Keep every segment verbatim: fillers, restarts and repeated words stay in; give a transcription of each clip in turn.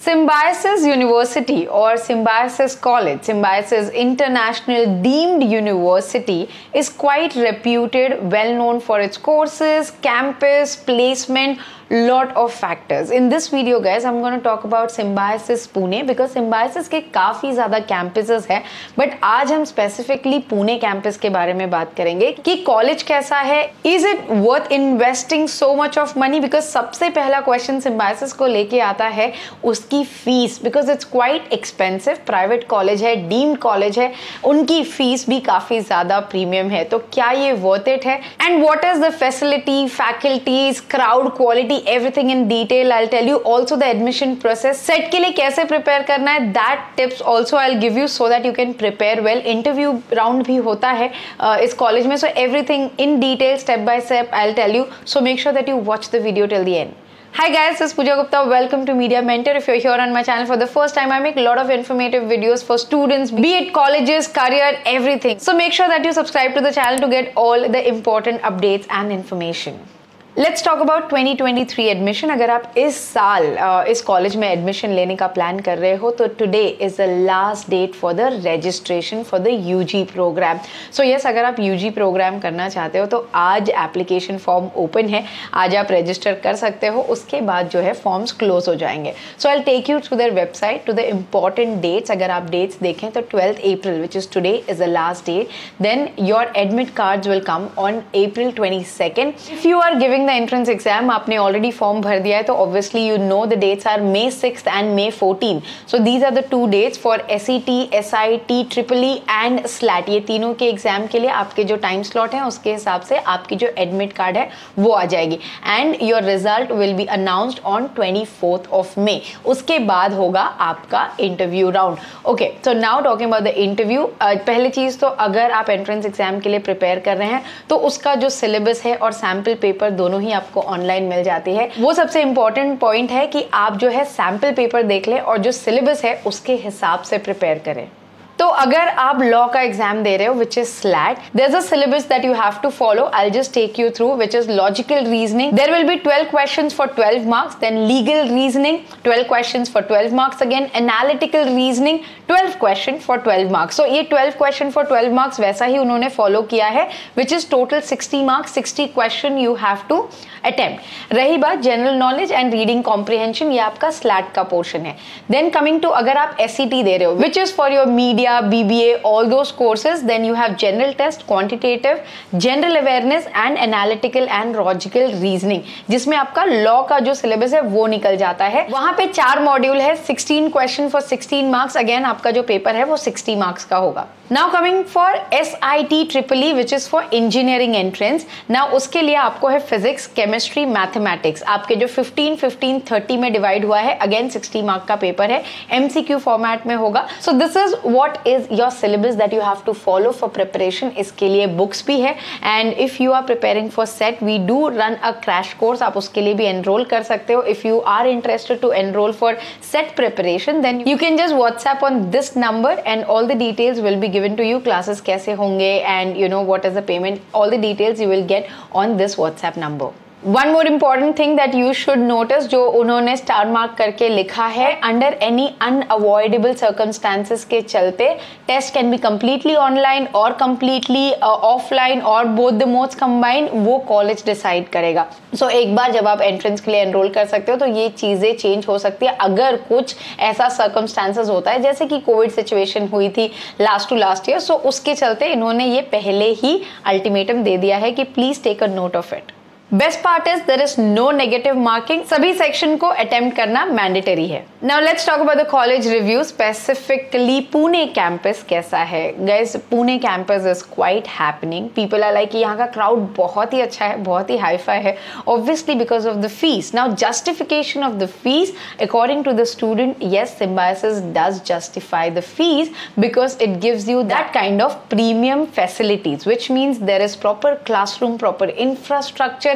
Symbiosis University or Symbiosis College, Symbiosis International Deemed University is quite reputed, well known for its courses, campus, placement, lot of factors. In this video guys, I'm going to talk about Symbiosis Pune because Symbiosis के काफी ज़्यादा campuses हैं, but आज हम specifically Pune campus के बारे में बात करेंगे कि college कैसा है, is it worth investing so much of money, because सबसे पहला question Symbiosis को लेके आता है उसकी fees, because it's quite expensive, private college है, deemed college है, उनकी फीस भी काफी ज़्यादा प्रीमियम है, तो क्या ये worth it है, and what is the facility, faculties, crowd quality, everything in detail I'll tell you. Also the admission process, set के लिए कैसे prepare करना है, that tips also I'll give you so that you can prepare well. Interview round भी होता है uh, इस college में, so everything in detail step by step I'll tell you, so make sure that you watch the video till the end. Hi guys, this is Pooja Gupta. Welcome to Media Mentor. If you're here on my channel for the first time, I make a lot of informative videos for students, be it colleges, career, everything. So make sure that you subscribe to the channel to get all the important updates and information. Let's talk about twenty twenty-three admission. अगर आप इस साल uh, इस college में admission लेने का plan कर रहे हो तो today is the last date for the registration for the UG program. So yes, अगर आप यूजी प्रोग्राम करना चाहते हो तो आज एप्लीकेशन फॉर्म ओपन है, आज आप रजिस्टर कर सकते हो, उसके बाद जो है फॉर्म्स क्लोज हो जाएंगे. So I take you through their website to the important dates. अगर आप डेट्स देखें तो twelfth April which is today is the last date. Then your admit cards will come on April twenty second. If you are giving the entrance exam, आपने already form भर दिया है तो obviously you know the dates are May sixth and May fourteen. So these are the two dates for SET, SIT, triple E and SLAT. ये तीनों के exam के लिए आपके जो टाइम स्लॉट है उसके हिसाब से आपकी जो एडमिट कार्ड है वो आ जाएगी and your result will be announced on twenty fourth of May. उसके बाद होगा आपका interview round. Okay, so now talking about the interview. पहली चीज तो अगर आप एंट्रेंस एग्जाम के लिए प्रिपेयर कर रहे हैं तो उसका जो सिलेबस है और सैम्पल पेपर दोनों ही आपको ऑनलाइन मिल जाती है. वो सबसे इंपॉर्टेंट पॉइंट है कि आप जो है सैंपल पेपर देख लें और जो सिलेबस है उसके हिसाब से प्रिपेयर करें. तो अगर आप लॉ का एग्जाम दे रहे हो which is SLAT, there is a syllabus that you have to follow. I will just take you through which is logical reasoning. There will be twelve questions for twelve marks. Then legal reasoning twelve questions for twelve marks. Again analytical reasoning twelve question for twelve marks. So ये twelve question for twelve marks वैसा ही उन्होंने follow किया है which is total sixty marks. Sixty question you have to attempt. रही बात general knowledge and reading comprehension, ये आपका स्लैट का पोर्शन है. देन कमिंग टू अगर आप एसईटी दे रहे हो which is for your media, B B A, all those courses, then you have general test, quantitative, general awareness and analytical and logical reasoning, जिसमें आपका लॉ का जो सिलेबस है वो निकल जाता है. वहां पे चार मॉड्यूल है, sixteen question for sixteen marks. Again आपका जो पेपर है वो सिक्सटी मार्क्स का होगा. Now coming for S I T triple E which is for engineering entrance. Now उसके लिए आपको है फिजिक्स, केमिस्ट्री, मैथमेटिक्स. आपके जो फिफ्टीन फिफ्टीन थर्टी में डिवाइड हुआ है, अगेन सिक्सटी मार्क का पेपर है, एमसीक्यू फॉर्मेट में होगा. So this is what is your syllabus that you have to follow for preparation. इसके लिए books भी है and if you are preparing for set we do run a crash course. आप उसके लिए भी enroll कर सकते हो. If you are interested to enroll for set preparation then you can just WhatsApp on this number and all the details will be given to you. Classes कैसे होंगे and you know what is the payment, all the details you will get on this WhatsApp number. One more important thing that you should notice, जो उन्होंने star mark करके लिखा है, under any unavoidable circumstances के चलते test can be completely online और completely offline और both the modes combined, वो कॉलेज डिसाइड करेगा. सो so, एक बार जब आप एंट्रेंस के लिए एनरोल कर सकते हो तो ये चीज़ें चेंज हो सकती है अगर कुछ ऐसा सर्कमस्टांसेस होता है जैसे कि कोविड सिचुएशन हुई थी last two last year. So उसके चलते इन्होंने ये पहले ही अल्टीमेटम दे दिया है कि please take a note of it. Best part is there is no negative marking. सभी सेक्शन को अटेम्प्ट करना मैंडेटरी है. Now let's talk about the college review. Specifically Pune campus कैसा है guys? Pune campus is quite happening. People are like यहाँ का crowd बहुत ही अच्छा है, बहुत ही हाई फाई है, obviously because of the fees. Now justification of the fees according to the student, yes, Symbiosis does justify the fees because it gives you that kind of premium facilities, which means there is proper classroom, proper infrastructure,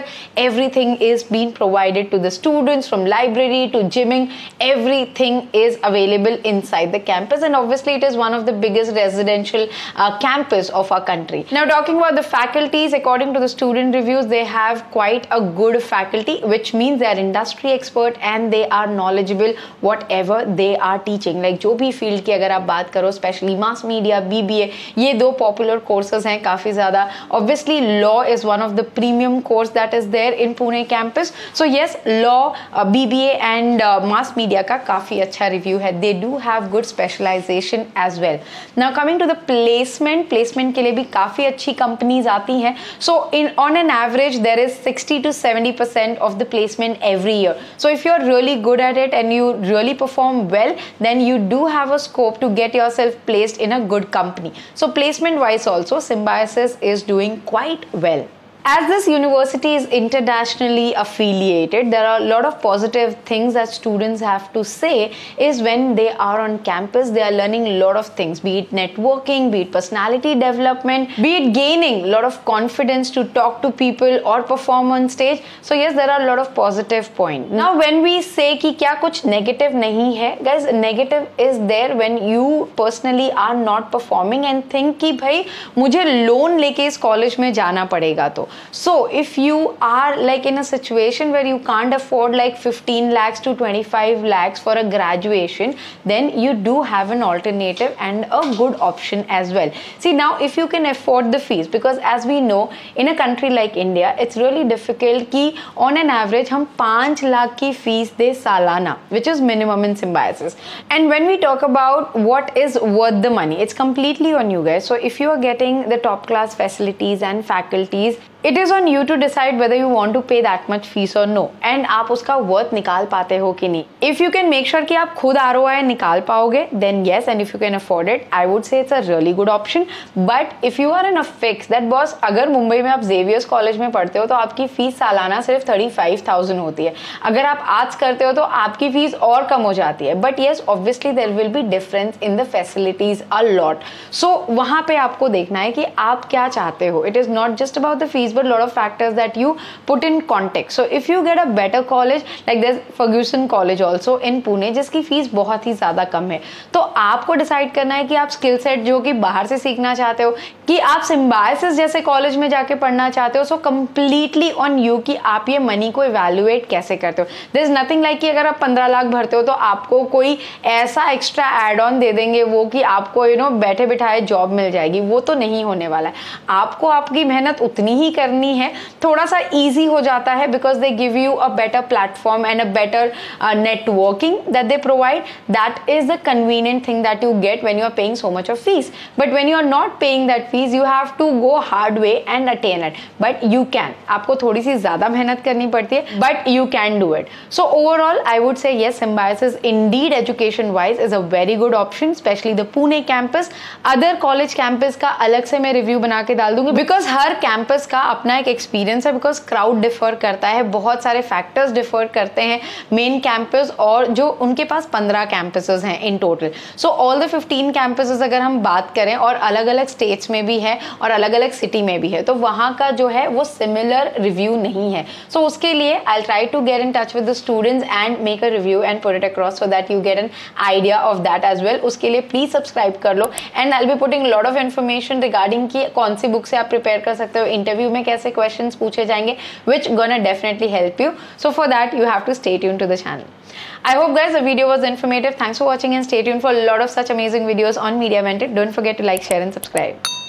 everything is being provided to the students, from library to gymming, everything is available inside the campus, and obviously it is one of the biggest residential uh, campus of our country. Now talking about the faculties, according to the student reviews, they have quite a good faculty, which means they are industry expert and they are knowledgeable whatever they are teaching. Like जो भी field की अगर आप बात करो, especially mass media, B B A, ये दो popular courses हैं काफी ज़्यादा. Obviously law is one of the premium course that is there in Pune campus. So yes, law, uh, B B A and uh, mass media का काफी अच्छा review है. They do have good specialization as well. Now coming to the placement, placement के लिए भी काफी अच्छी companies आती हैं. So in on an average there is sixty to seventy percent of the placement every year. So if you're really good at it and you really perform well, then you do have a scope to get yourself placed in a good company. So placement wise also, Symbiosis is doing quite well. As this university is internationally affiliated, there are a lot of positive things that students have to say is when they are on campus, they are learning a lot of things, be it networking, be it personality development, be it gaining a lot of confidence to talk to people or perform on stage. So yes, there are a lot of positive points. Now when we say कि क्या कुछ negative नहीं है, guys, negative is there when you personally are not performing and think कि भाई मुझे loan लेके इस college में जाना पड़ेगा तो. So if you are like in a situation where you can't afford like fifteen lakhs to twenty-five lakhs for a graduation, then you do have an alternative and a good option as well. See, now if you can afford the fees, because as we know in a country like India, it's really difficult कि on an average हम पाँच लाख की fees दे सालाना, which is minimum in Symbiosis. And when we talk about what is worth the money, it's completely on you guys. So if you are getting the top class facilities and faculties, it is on you to decide whether you want to pay that much fees or no, and आप उसका worth निकाल पाते हो कि नहीं. If you can make sure कि आप खुद R O I निकाल पाओगे, then yes, and if you can afford it, I would say it's a really good option. But if you are in a fix that boss, अगर मुंबई में आप Xavier's college में पढ़ते हो तो आपकी फीस सालाना सिर्फ thirty-five thousand होती है. अगर आप आर्ट्स करते हो तो आपकी फीस और कम हो जाती है. But yes, obviously there will be difference in the facilities a lot. So वहाँ पे आपको देखना है कि आप क्या चाहते हो. It is not just about the fees, but a lot of factors that you put in context. So if you get a better college, like there's Ferguson College also in Pune, जिसकी fees बहुत ही ज़्यादा कम है, तो आपको decide करना है कि आप स्किल सेट जो कि बाहर से सीखना चाहते हो कि आप सिम्बायोसिस जैसे कॉलेज में जाके पढ़ना चाहते हो. सो कम्प्लीटली ऑन यू कि आप ये मनी को इवेल्युएट कैसे करते हो. देयर इज नथिंग लाइक कि अगर आप पंद्रह लाख भरते हो तो आपको कोई ऐसा एक्स्ट्रा एड ऑन दे देंगे वो कि आपको यू नो बैठे बिठाए जॉब मिल जाएगी. वो तो नहीं होने वाला है. आपको आपकी मेहनत उतनी ही करनी है. थोड़ा सा ईजी हो जाता है because they give you a better platform and a better networking that they provide. That is the convenient thing that you get when you are paying so much of fees. But when you are not paying that fees, you have to go hard way and attain it. But you can, आपको थोड़ी सी ज्यादा मेहनत करनी पड़ती है, but you can do it. So overall I would say yes, Symbiosis indeed education wise is a very good option, especially the Pune campus. Other college campus का अलग से मैं रिव्यू बना के डाल दूंगी बिकॉज हर कैंपस का अपना एक एक्सपीरियंस है. बिकॉज क्राउड डिफर करता है, बहुत सारे फैक्टर्स डिफर करते हैं मेन कैंपस और जो उनके पास पंद्रह कैंपसेस हैं in total. So all the fifteen campuses अगर हम बात करें और अलग अलग स्टेट्स में भी है और अलग अलग सिटी में भी है, तो वहाँ का जो है वो सिमिलर रिव्यू नहीं है. सो so, उसके लिए I try to get in touch with the students and make a review and put it across so that you get an idea of that as well. उसके लिए प्लीज सब्सक्राइब कर लो and I will be putting lot of information regarding की कौन सी book से आप prepare कर सकते हो, इंटरव्यू में कैसे क्वेश्चंस पूछे जाएंगे, which gonna definitely help you. So for that you have to stay tuned to the channel. I hope guys the video was informative. Thanks for watching and stay tuned for a lot of such amazing videos on Media Mentor. Don't forget to like, share and subscribe.